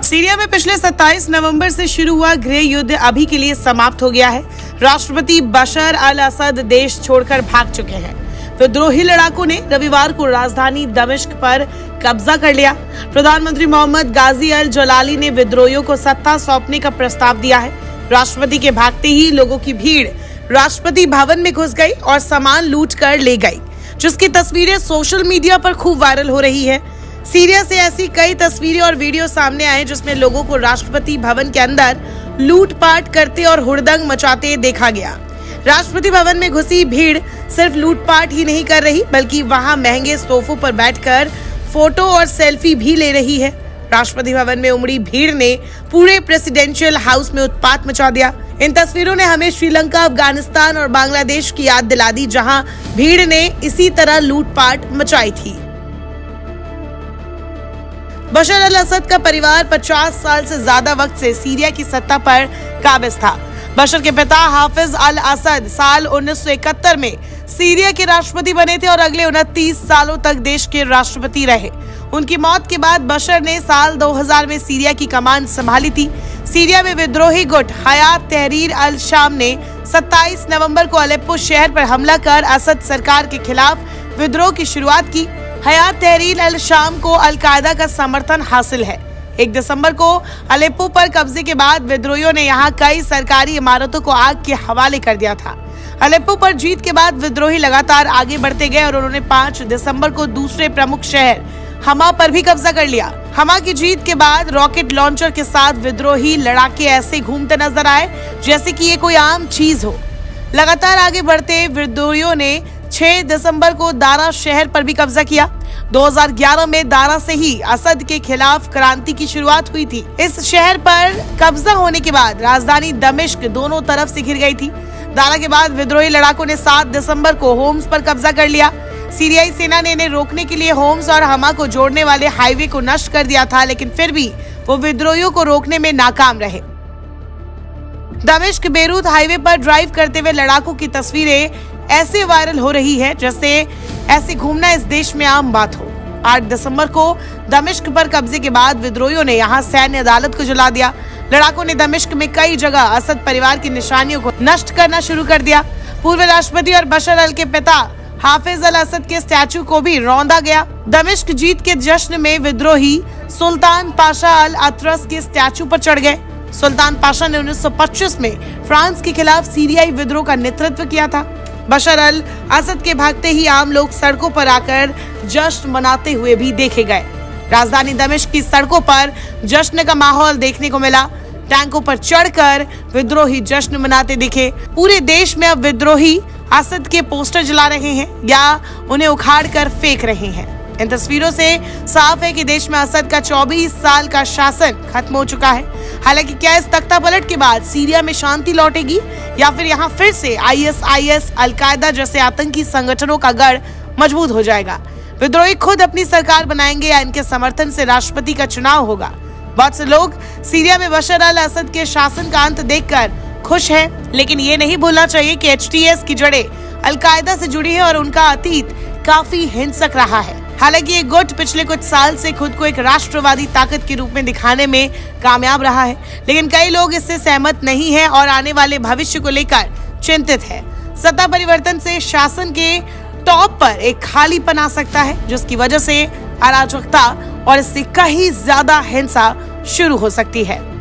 Syria में पिछले 27 नवंबर से शुरू हुआ गृह युद्ध अभी के लिए समाप्त हो गया है। राष्ट्रपति बशर अल असद देश छोड़कर भाग चुके हैं। विद्रोही लड़ाकों ने रविवार को राजधानी दमिश्क पर कब्जा कर लिया। प्रधानमंत्री मोहम्मद गाजी अल जलाली ने विद्रोहियों को सत्ता सौंपने का प्रस्ताव दिया है। राष्ट्रपति के भागते ही लोगों की भीड़ राष्ट्रपति भवन में घुस गई और सामान लूट कर ले गई, जिसकी तस्वीरें सोशल मीडिया पर खूब वायरल हो रही है। सीरिया से ऐसी कई तस्वीरें और वीडियो सामने आए जिसमें लोगों को राष्ट्रपति भवन के अंदर लूटपाट करते और हुड़दंग मचाते देखा गया। राष्ट्रपति भवन में घुसी भीड़ सिर्फ लूटपाट ही नहीं कर रही, बल्कि वहां महंगे सोफों पर बैठकर फोटो और सेल्फी भी ले रही है। राष्ट्रपति भवन में उमड़ी भीड़ ने पूरे प्रेसिडेंशियल हाउस में उत्पात मचा दिया। इन तस्वीरों ने हमें श्रीलंका, अफगानिस्तान और बांग्लादेश की याद दिला दी, जहां भीड़ ने इसी तरह लूटपाट मचाई थी। बशर अल असद का परिवार 50 साल से ज्यादा वक्त से सीरिया की सत्ता पर काबिज था। बशर के पिता हाफिज अल असद साल 1971 में सीरिया के राष्ट्रपति बने थे और अगले 29 सालों तक देश के राष्ट्रपति रहे। उनकी मौत के बाद बशर ने साल 2000 में सीरिया की कमान संभाली थी। सीरिया में विद्रोही गुट हयात तहरीर अल शाम ने 27 नवंबर को अलेप्पो शहर पर हमला कर असद सरकार के खिलाफ विद्रोह की शुरुआत की। हयात तहरीर अल शाम को अल कायदा का समर्थन हासिल है। 1 दिसंबर को अलेप्पो पर कब्जे के बाद विद्रोहियों ने यहां कई सरकारी इमारतों को आग के हवाले कर दिया था। अलेप्पो पर जीत के बाद विद्रोही लगातार आगे बढ़ते गए और उन्होंने 5 दिसंबर को दूसरे प्रमुख शहर हमा पर भी कब्जा कर लिया। हमा की जीत के बाद रॉकेट लॉन्चर के साथ विद्रोही लड़ाके ऐसे घूमते नजर आए जैसे कि ये कोई आम चीज हो। लगातार आगे बढ़ते विद्रोहियों ने 6 दिसंबर को दारा शहर पर भी कब्जा किया। 2011 में दारा से ही असद के खिलाफ क्रांति की शुरुआत हुई थी। इस शहर पर कब्जा होने के बाद राजधानी दमिश्क दोनों तरफ से घिर गई थी। दारा के बाद विद्रोही लड़ाकों ने 7 दिसंबर को होम्स पर कब्जा कर लिया। सीरियाई सेना ने इन्हें रोकने के लिए होम्स और हमा को जोड़ने वाले हाईवे को नष्ट कर दिया था, लेकिन फिर भी वो विद्रोहियों को रोकने में नाकाम रहे। दमिश्क बेरूत हाईवे पर ड्राइव करते हुए लड़ाकों की तस्वीरें ऐसे वायरल हो रही है जैसे ऐसे घूमना इस देश में आम बात हो। 8 दिसंबर को दमिश्क पर कब्जे के बाद विद्रोहियों ने यहां सैन्य अदालत को जला दिया। लड़ाकों ने दमिश्क में कई जगह असद परिवार की निशानियों को नष्ट करना शुरू कर दिया। पूर्व राष्ट्रपति और बशर अल के पिता हाफिज अल असद के स्टैचू को भी रौंदा गया। दमिश्क जीत के जश्न में विद्रोही सुल्तान पाशा अल अतरस के स्टैचू पर चढ़ गए। सुल्तान पाशा ने 1925 में फ्रांस के खिलाफ सीरियाई विद्रोह का नेतृत्व किया था। बशर अल असद के भागते ही आम लोग सड़कों पर आकर जश्न मनाते हुए भी देखे गए। राजधानी दमिश्क की सड़कों पर जश्न का माहौल देखने को मिला। टैंकों पर चढ़कर विद्रोही जश्न मनाते दिखे। पूरे देश में अब विद्रोही असद के पोस्टर जला रहे हैं या उन्हें उखाड़कर फेंक रहे हैं। इन तस्वीरों से साफ है कि देश में असद का 24 साल का शासन खत्म हो चुका है। हालांकि क्या इस तख्तापलट के बाद सीरिया में शांति लौटेगी या फिर यहाँ फिर से ISIS, अल कायदा जैसे आतंकी संगठनों का गढ़ मजबूत हो जाएगा? विद्रोही खुद अपनी सरकार बनाएंगे या इनके समर्थन से राष्ट्रपति का चुनाव होगा? बहुत से लोग सीरिया में बशर अल असद के शासन का अंत देखकर खुश हैं, लेकिन ये नहीं भूलना चाहिए कि HTS की जड़ें अल कायदा से जुड़ी है और उनका अतीत काफी हिंसक रहा है। हालांकि ये गुट पिछले कुछ साल से खुद को एक राष्ट्रवादी ताकत के रूप में दिखाने में कामयाब रहा है, लेकिन कई लोग इससे सहमत नहीं हैं और आने वाले भविष्य को लेकर चिंतित है। सत्ता परिवर्तन से शासन के टॉप पर एक खालीपन आ सकता है, जिसकी वजह से अराजकता और इससे कहीं ज्यादा हिंसा शुरू हो सकती है।